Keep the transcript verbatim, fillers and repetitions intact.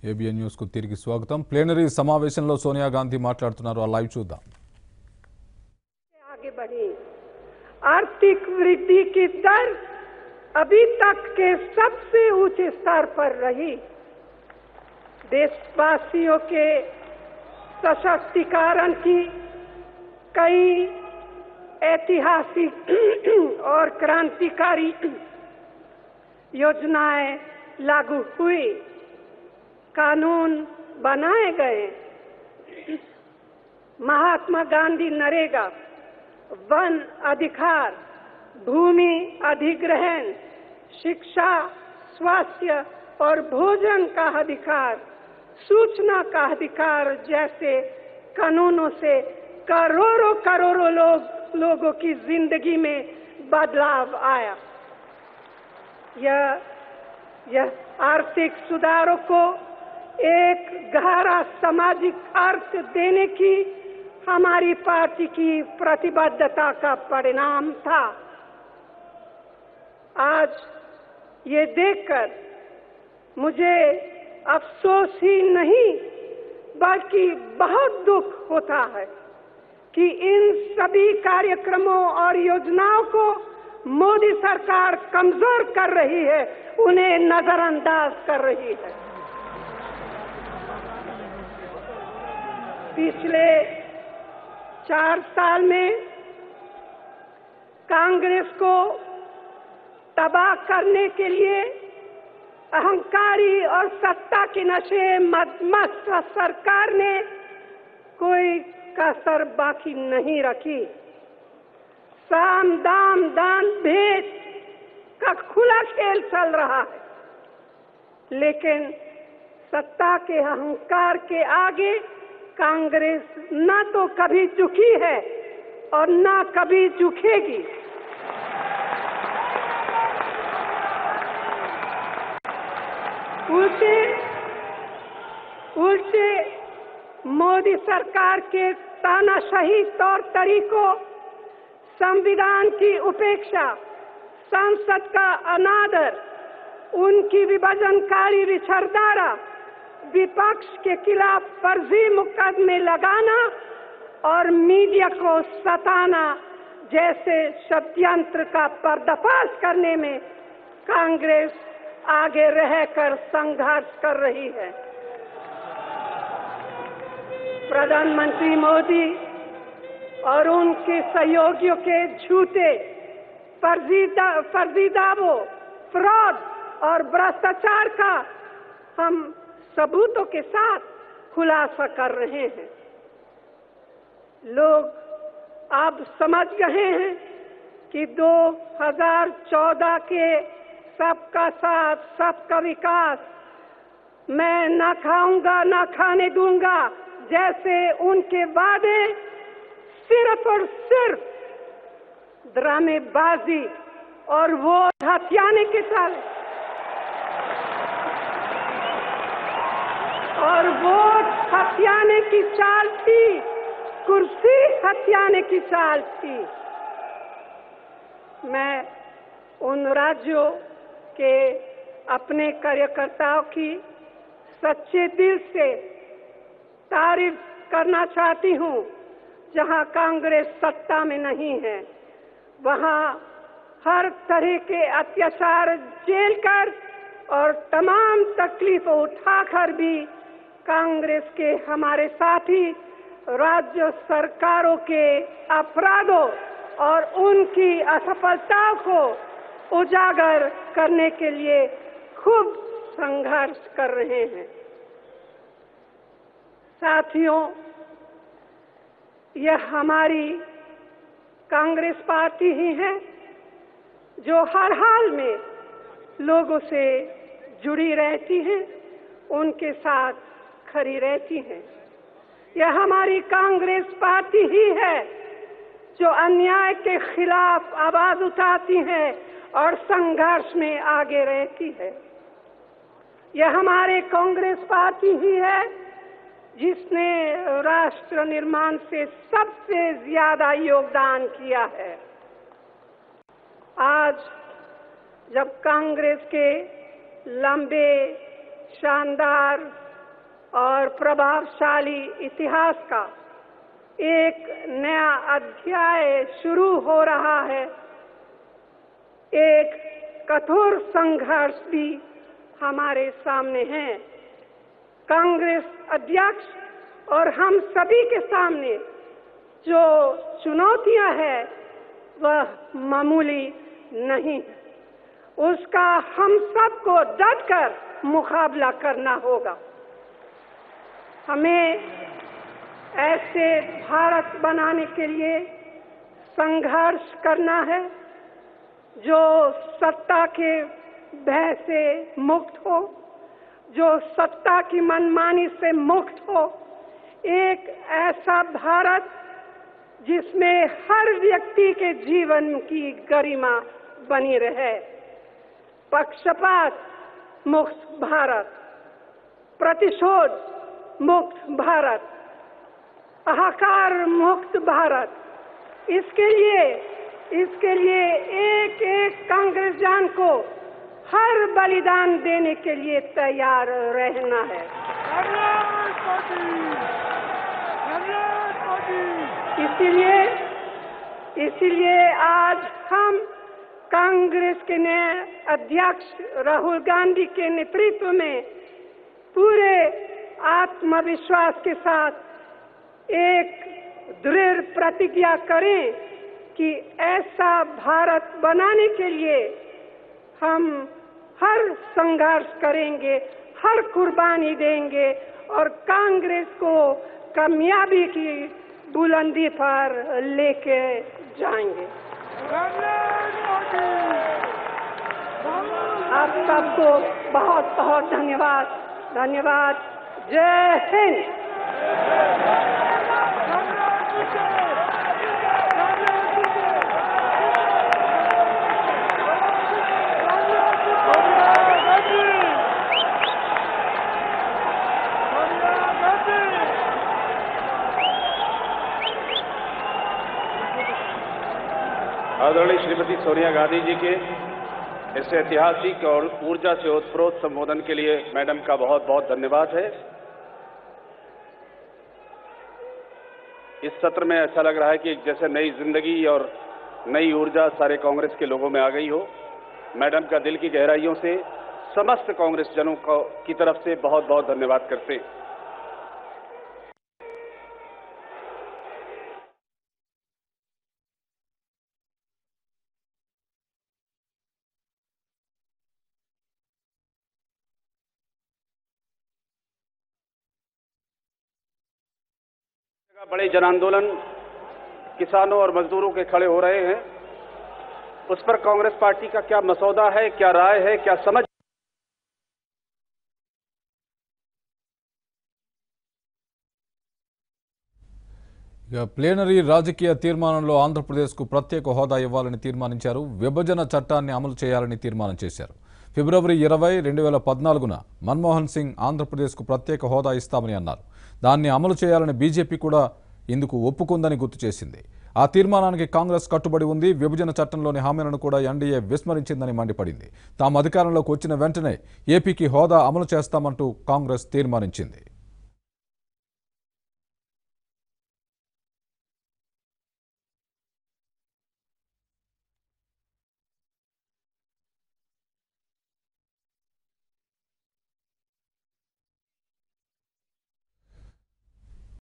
A B N news కు తిరిగి స్వాగతం. ప్లేనరీ సమావేశంలో సోనియా గాంధీ మాట్లాడుతున్నారు. ఆ లైవ్ చూద్దాం. आगे बढ़ी आर्थिक वृद्धि की दर अभी तक के सबसे ऊंचे स्तर पर रही। देशवासियों के सशक्तिकरण की कई ऐतिहासिक और क्रांतिकारी योजनाएं लागू हुई, कानून बनाए गए। महात्मा गांधी नरेगा, वन अधिकार, भूमि अधिग्रहण, शिक्षा, स्वास्थ्य और भोजन का अधिकार, सूचना का अधिकार जैसे कानूनों से करोड़ों करोड़ों लोग लोगों की जिंदगी में बदलाव आया। यह यह आर्थिक सुधारों को एक गहरा सामाजिक अर्थ देने की हमारी पार्टी की प्रतिबद्धता का परिणाम था। आज ये देखकर मुझे अफसोस ही नहीं बल्कि बहुत दुख होता है कि इन सभी कार्यक्रमों और योजनाओं को मोदी सरकार कमजोर कर रही है, उन्हें नजरअंदाज कर रही है। पिछले चार साल में कांग्रेस को तबाह करने के लिए अहंकारी और सत्ता के नशे मस्त सरकार ने कोई कसर बाकी नहीं रखी। साम दाम दान भेद का खुला खेल चल रहा है, लेकिन सत्ता के अहंकार के आगे कांग्रेस न तो कभी झुकी है और न कभी झुकेगी। उल्टे उल्टे मोदी सरकार के तानाशाही तौर तरीकों, संविधान की उपेक्षा, संसद का अनादर, उनकी विभाजनकारी विचारधारा, विपक्ष के खिलाफ फर्जी मुकदमे लगाना और मीडिया को सताना जैसे षड्यंत्र का पर्दाफाश करने में कांग्रेस आगे रहकर संघर्ष कर रही है। प्रधानमंत्री मोदी और उनके सहयोगियों के झूठे फर्जी फर्जी दावों, फ्रॉड और भ्रष्टाचार का हम सबूतों के साथ खुलासा कर रहे हैं। लोग अब समझ गए हैं कि दो हज़ार चौदह के सबका साथ सबका विकास, मैं न खाऊंगा न खाने दूंगा जैसे उनके वादे सिर्फ और सिर्फ ड्रामेबाजी और वोट हथियाने के चाल और वोट हथियाने की चाल थी, कुर्सी हथियाने की चाल थी। मैं उन राज्यों के अपने कार्यकर्ताओं की सच्चे दिल से तारीफ करना चाहती हूँ। जहाँ कांग्रेस सत्ता में नहीं है, वहाँ हर तरह के अत्याचार झेल कर और तमाम तकलीफों उठाकर भी कांग्रेस के हमारे साथी राज्य सरकारों के अपराधों और उनकी असफलताओं को उजागर करने के लिए खूब संघर्ष कर रहे हैं। साथियों, यह हमारी कांग्रेस पार्टी ही है जो हर हाल में लोगों से जुड़ी रहती है, उनके साथ खड़ी रहती है। यह हमारी कांग्रेस पार्टी ही है जो अन्याय के खिलाफ आवाज उठाती है और संघर्ष में आगे रहती है। यह हमारे कांग्रेस पार्टी ही है जिसने राष्ट्र निर्माण से सबसे ज्यादा योगदान किया है। आज जब कांग्रेस के लंबे शानदार और प्रभावशाली इतिहास का एक नया अध्याय शुरू हो रहा है। एक कठोर संघर्ष भी हमारे सामने है। कांग्रेस अध्यक्ष और हम सभी के सामने जो चुनौतियां हैं वह मामूली नहीं है। उसका हम सबको डटकर मुकाबला करना होगा। हमें ऐसे भारत बनाने के लिए संघर्ष करना है जो सत्ता के भय से मुक्त हो, जो सत्ता की मनमानी से मुक्त हो, एक ऐसा भारत जिसमें हर व्यक्ति के जीवन की गरिमा बनी रहे। पक्षपात मुक्त भारत, प्रतिशोध मुक्त भारत, अहंकार मुक्त भारत, इसके लिए इसके लिए एक एक कांग्रेस जान को हर बलिदान देने के लिए तैयार रहना है। इसीलिए इसीलिए आज हम कांग्रेस के नए अध्यक्ष राहुल गांधी के नेतृत्व में पूरे आत्मविश्वास के साथ एक दृढ़ प्रतिज्ञा करें कि ऐसा भारत बनाने के लिए हम हर संघर्ष करेंगे, हर कुर्बानी देंगे और कांग्रेस को कामयाबी की बुलंदी पर लेके जाएंगे। आप सबको बहुत बहुत धन्यवाद धन्यवाद जय हिंद। आदरणीय श्रीमती सोनिया गांधी जी के इस ऐतिहासिक और ऊर्जा से ओतप्रोत संबोधन के लिए मैडम का बहुत बहुत धन्यवाद है। इस सत्र में ऐसा लग रहा है कि जैसे नई जिंदगी और नई ऊर्जा सारे कांग्रेस के लोगों में आ गई हो। मैडम का दिल की गहराइयों से समस्त कांग्रेस जनों को की तरफ से बहुत बहुत धन्यवाद करते हैं। बड़े जन आंदोलन किसानों और मजदूरों के खड़े हो रहे हैं, उस पर कांग्रेस पार्टी का क्या मसौदा है, क्या राय है, क्या समझ? ప్లేనరీ రాజకీయ తీర్మానంలో ఆంధ్రప్రదేశ్కు ప్రత్యేక హోదా ఇవ్వాలని తీర్మానించారు. విభజన చట్టాన్ని అమలు చేయాలని తీర్మానం చేశారు. ఫిబ్రవరి ఇరవై రెండు వేల పద్నాలుగున మన్మోహన్ సింగ్ ఆంధ్రప్రదేశ్కు ప్రత్యేక హోదా ఇస్తామని అన్నారు. దాన్ని అమలు చేయాలని బీజేపీ కూడా ఇందుకు ఒప్పుకుందని గుర్తు చేసింది. ఆ తీర్మానానికి కాంగ్రెస్ కట్టుబడి ఉంది. విభజన చట్టంలోని హామీలను కూడా ఎన్డీఏ విస్మరించిందని మండిపడింది. తాము అధికారంలోకి వచ్చిన వెంటనే ఏపీకి హోదా అమలు చేస్తామంటూ కాంగ్రెస్ తీర్మానించింది.